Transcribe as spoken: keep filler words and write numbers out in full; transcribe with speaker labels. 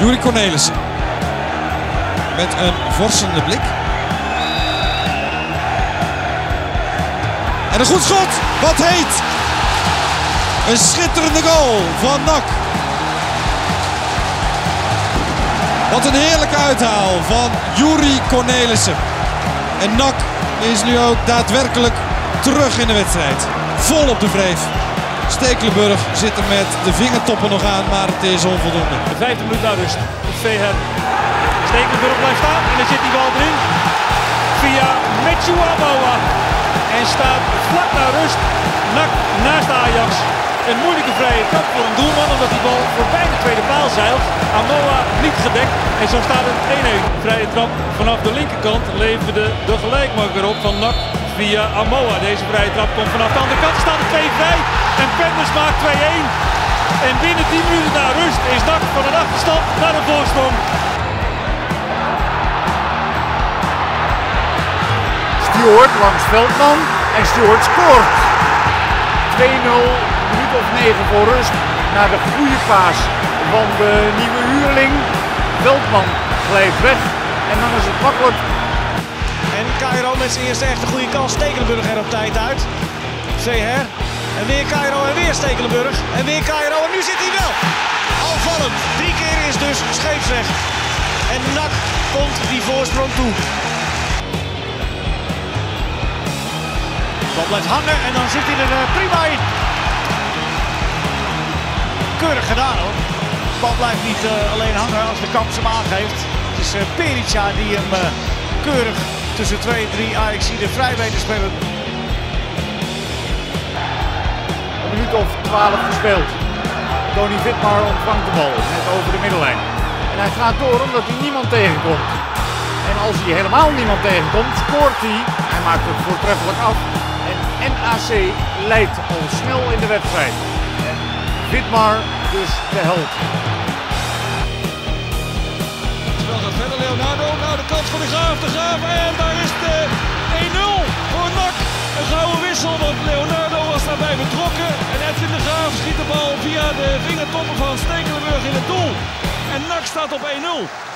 Speaker 1: Juri Cornelissen. Met een vorsende blik. En een goed schot. Wat heet. Een schitterende goal van N A C. Wat een heerlijke uithaal van Juri Cornelissen. En N A C is nu ook daadwerkelijk terug in de wedstrijd. Vol op de wreef. Stekelenburg zit er met de vingertoppen nog aan, maar het is onvoldoende.
Speaker 2: De vijfde minuut naar rust. Veher. Stekelenburg blijft staan en dan zit die bal erin. Via Matthew Amoa. En staat vlak naar rust. N A C naast Ajax. Een moeilijke vrije trap voor een doelman omdat die bal voorbij de tweede paal zeilt. Amoa niet gedekt en zo staat het één-één. Vrije trap vanaf de linkerkant leverde de gelijkmaker op van N A C via Amoa. Deze vrije trap komt vanaf de andere kant. Er staat er twee vrij en Penders maakt twee-één. En binnen tien minuten na rust is N A C van een achterstand naar een voorsprong.
Speaker 3: Stewart langs Veldman en Stewart scoort. twee nul, minuut of negen voor rust. Naar de goede paas van de nieuwe huurling. Veldman glijdt weg en dan is het makkelijk.
Speaker 4: En Cairo met zijn eerste echte goede kans. Stekelenburg er op tijd uit. Veher. En weer Cairo en weer Stekelenburg. En weer Cairo en nu zit hij wel. Alvallend. Drie keer is dus scheepsrecht. En N A C komt die voorsprong toe. De bal blijft hangen en dan zit hij er uh, prima in. Keurig gedaan hoor. De bal blijft niet uh, alleen hangen als de kans hem aangeeft. Het is uh, Perica die hem uh, keurig tussen twee en drie Ajaxiden vrij weten spelen.
Speaker 3: Een minuut of twaalf gespeeld. Tony Vidmar ontvangt de bal net over de middellijn. En hij gaat door omdat hij niemand tegenkomt. En als hij helemaal niemand tegenkomt, scoort hij. Hij maakt het voortreffelijk af. En N A C leidt al snel in de wedstrijd. En Vidmar dus de held.
Speaker 4: Terwijl gaat verder Leonardo naar de kant van de Graaf. De Graaf en daar is de één nul voor N A C. Een gouden wissel, want Leonardo was daarbij betrokken. En Edwin de Graaf schiet de bal via de vingertoppen van Stekelenburg in het doel. En N A C staat op één nul.